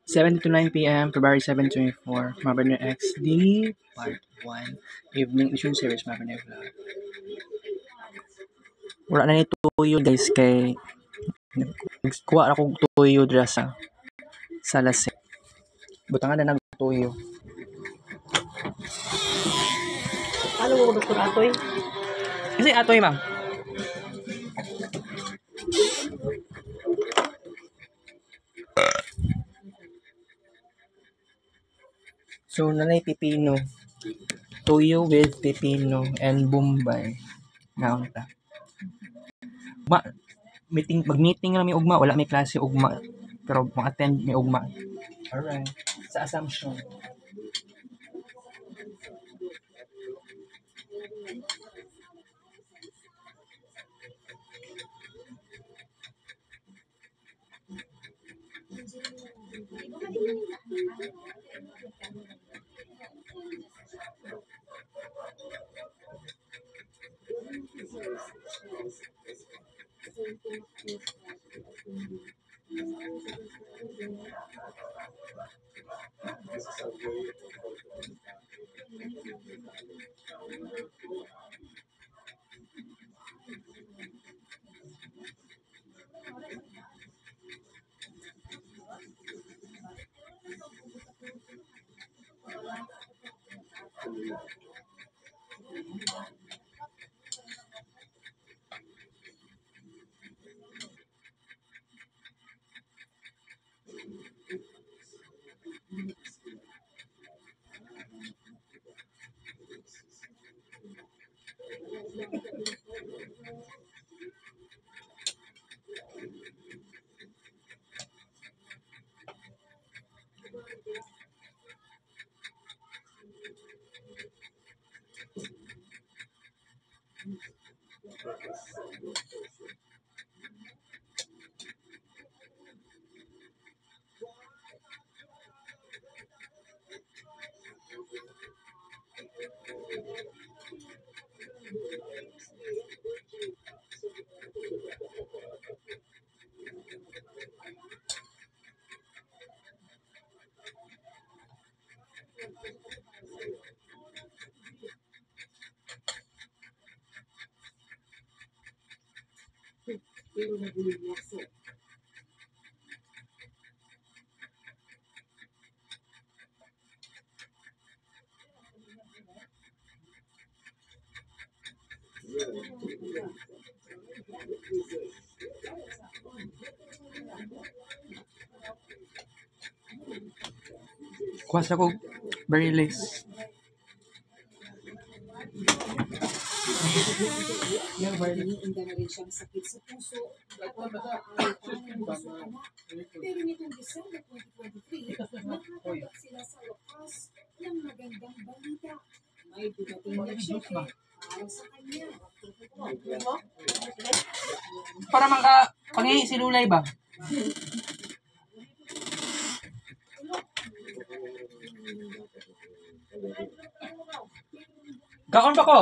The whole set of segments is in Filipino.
7 to 9 p.m. February 7, 24. Mabernay XD Part 1 Evening Issue Series Mabernay Vlog. Wala na ni tuyo guys kay kuha na kong tuyo dira sa lasik. Butangan na ng tuyo. Ano mo, Dr. Atoy? Kasi atoy ma'am. So, nanay pipino. Tuyo with pipino and bombay. Naunta. Mag-meeting lang may ugma. Wala may klase ugma. Pero mag-attend may ugma. Alright. Sa Assumption. Kuha sa ko Barilis. Iniinda na rin siyang sakit sa puso at nag-aalatan ng gusto anak. Pero nitong December 2023, nakatanggap sila sa wakas ng magandang balita. May dumating na cheque para sa kanya. Para pangi si Lulay ba? Gaon pa ko.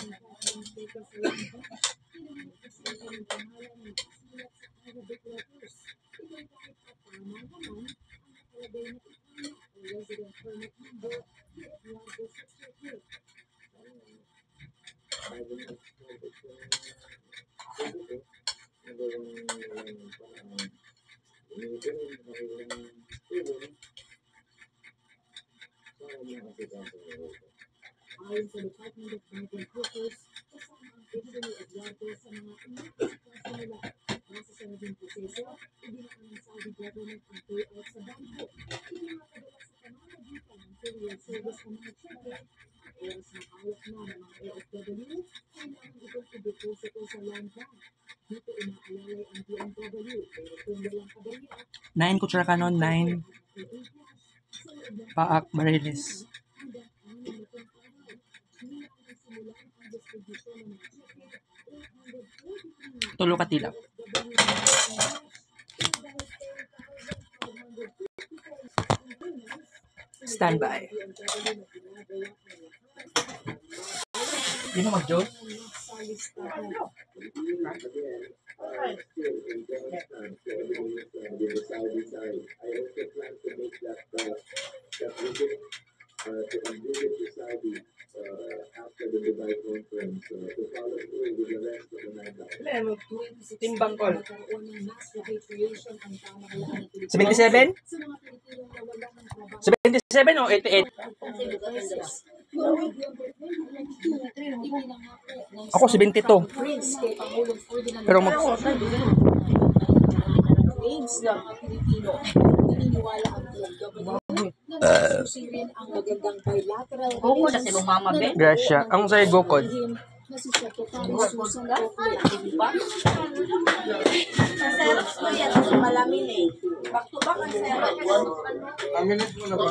Ayon sa Department of Migrant Workers, kasama ang Emily Eduardo sa mga inakasikaso nila. Nasa sa naging proseso, ibinaan ng Saudi government ang payout sa bangko. Ibinapadala sa pamamagitan ng courier service ng mga cheque. Oras na hawak na ng mga OFW, kailangan itong i-deposito sa land bank. Dito inaalalay ang DMW, pero kung walang kabarya, 9 kutsara kanon, 9 paak Barilis. Tulo ka tilak. Standby. Di mo mag-joke? bangkol. Nagkaroon ng mass repatriation ang pamahalaan ng Pilipinas 77? sa mga Pilipinong nawalan ng trabaho. 77 o 88? Ako 72. Prince kay Pangulong Ferdinand Pero mag AIDS ng mga Pilipino. Naniniwala ang buong government na nasusirin ang magandang bilateral relations Gracia. Ang sa'yo gukod. na si Secretary Susan Oakley. Sa Xerox ko yan, malamin eh. Back to back ang Xerox. Aminit mo na ba?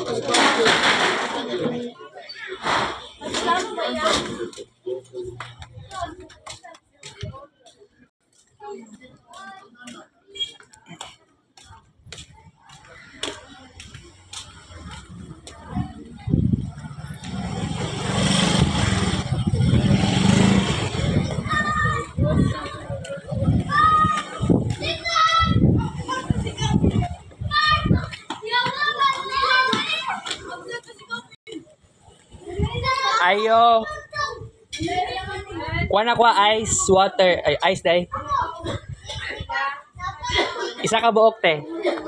Reklamo ba yan? Ayo. Kuha na kuha ice water. Ay, ice day. Isa ka buok te.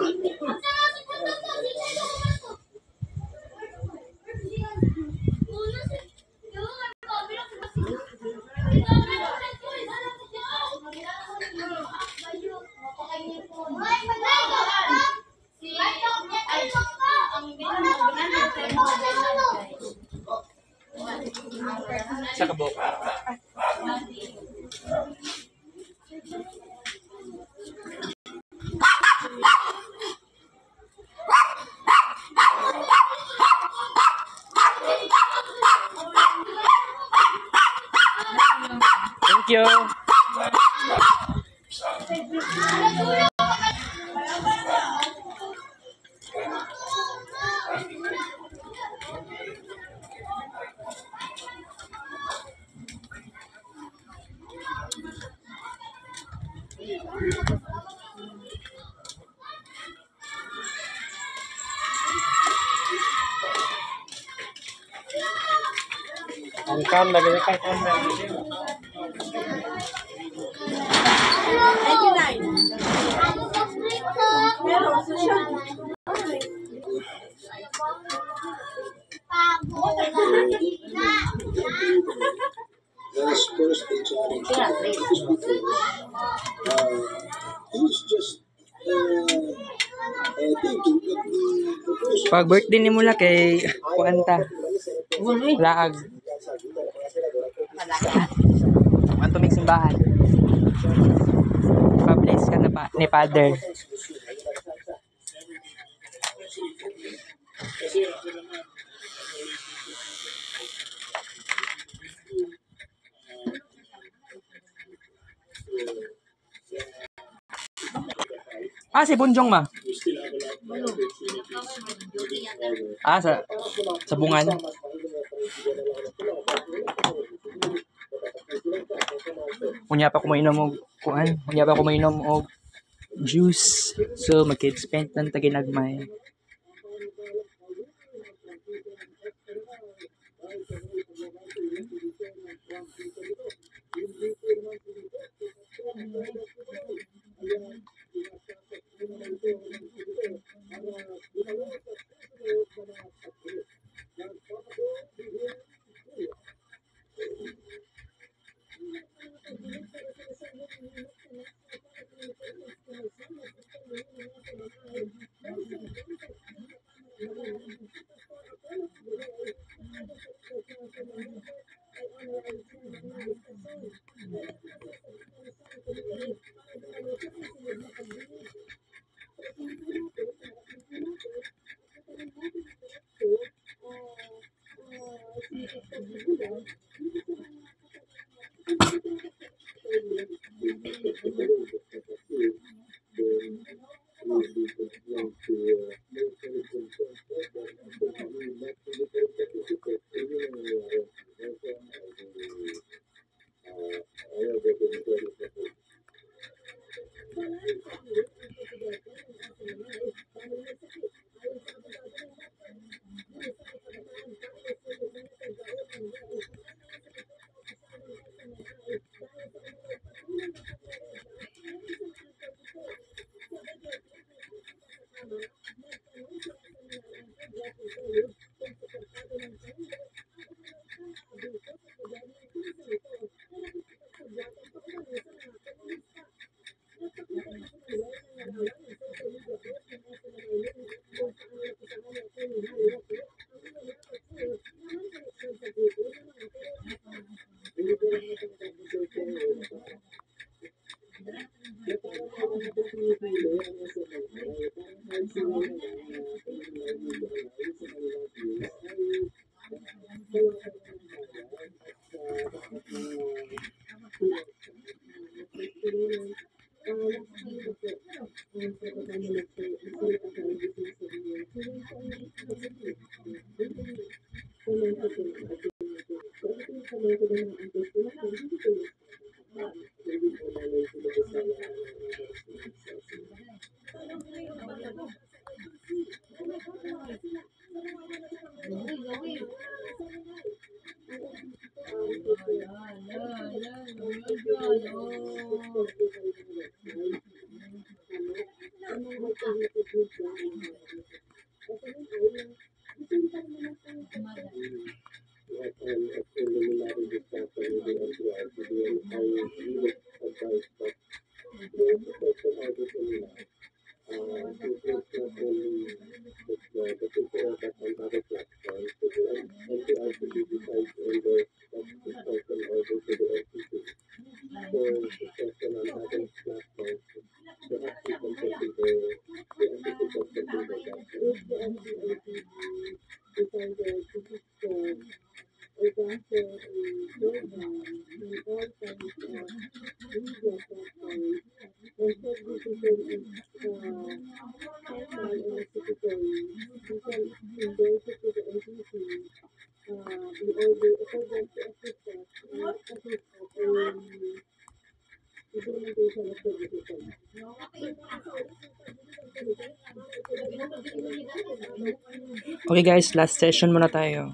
Isa ka buok. Thank you. Angkam lagi dekat kamera. Thank you, Nay. Pero, susunod. His first challenge. He's just thinking that the proposal Pag birthday ni mula kay kuanta. Laag. Ang tumig simbahan. Pa-bless ka na pa ni Father. Ah, si Bunjong ma. Ah, sa bungan. Unya pa kumainom og kuan, unya pa kumainom og juice. So magki-spend ng taginagmay. Okay guys, last session muna tayo.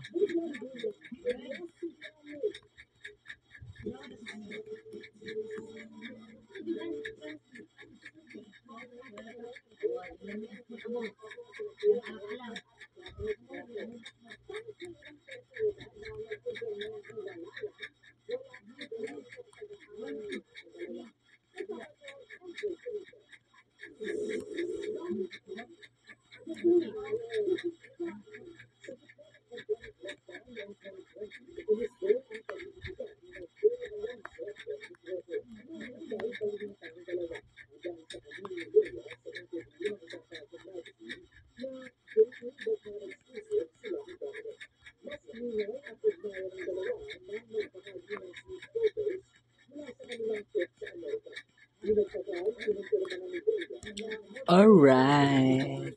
Alright.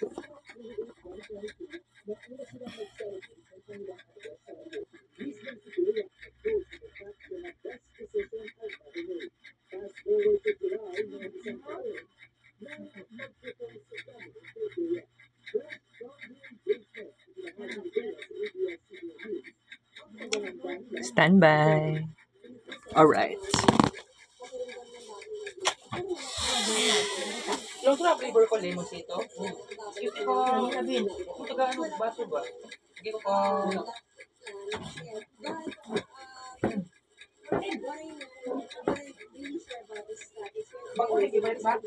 Stand by. Alright. Yung sa flavor ko lemon sito. Ito ko sabihin. Ito ka ano baso ba? Sige ko Bako na gibay ba?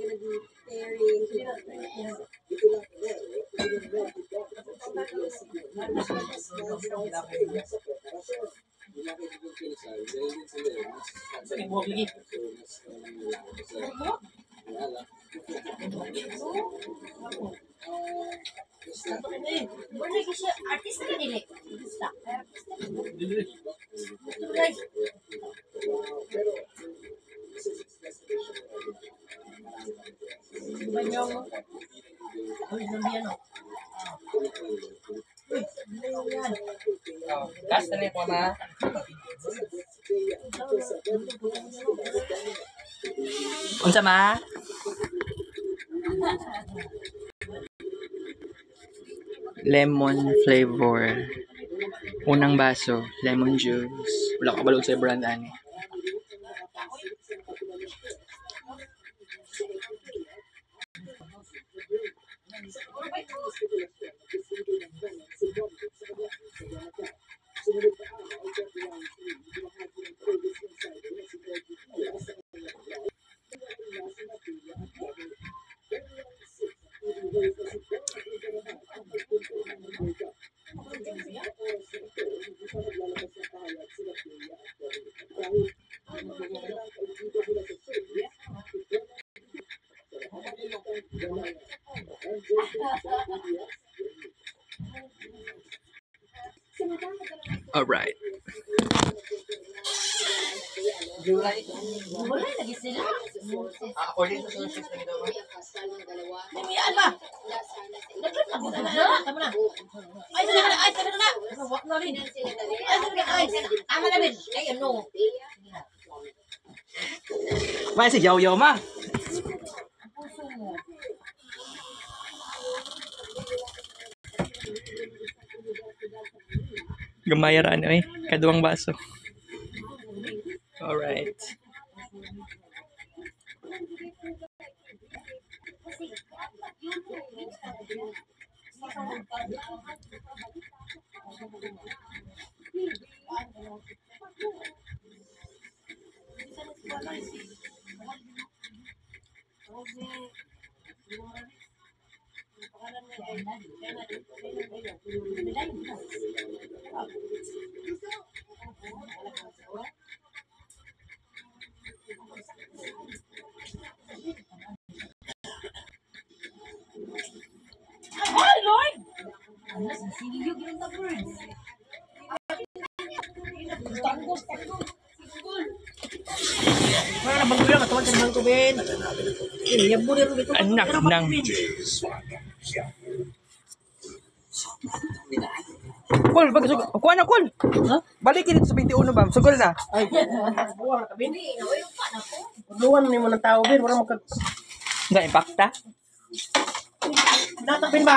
Sige mo bigi. Boleh kasi artis ka nila. Gas na rin po na. Unsa ma? Lemon flavor. Unang baso, lemon juice. Wala ka balog sa brand ani. Alright. Wala lagi sila. According to sources na ito, Dimian ba? Tama na. Ay, talaga na. Wag na rin. Ay, tama na rin. Ay, ano? May si Yaw ma. Gamayaraan kaduang baso. Alright. Ay, Lord! Sige, yung the birds. Tanggos. wala na bang kuya, katawag ka naman ko, Ben. Yabo na rin ito. Anak ng... Kul, kuha na, Kul. Balikin dito sa 21 ba? Sugol na. Ay, buwan ka, Ben. Hindi, nawayong pa na po. Luwan mo ng tao, Ben. Wala magkag... Nga, impacta. Natak, Ben ba?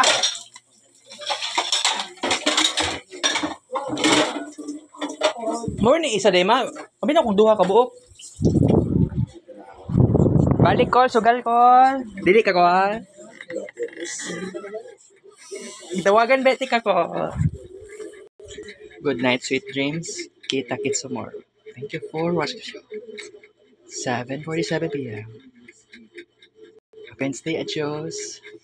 More ni isa day ma. Abi na kung duha ka buok. Balik call, sugal call. Dili ka call. Itawagan beti ka call. Good night, sweet dreams. Kita-kits tomorrow. Thank you for watching the show. 7:47 p.m. Wednesday, adios.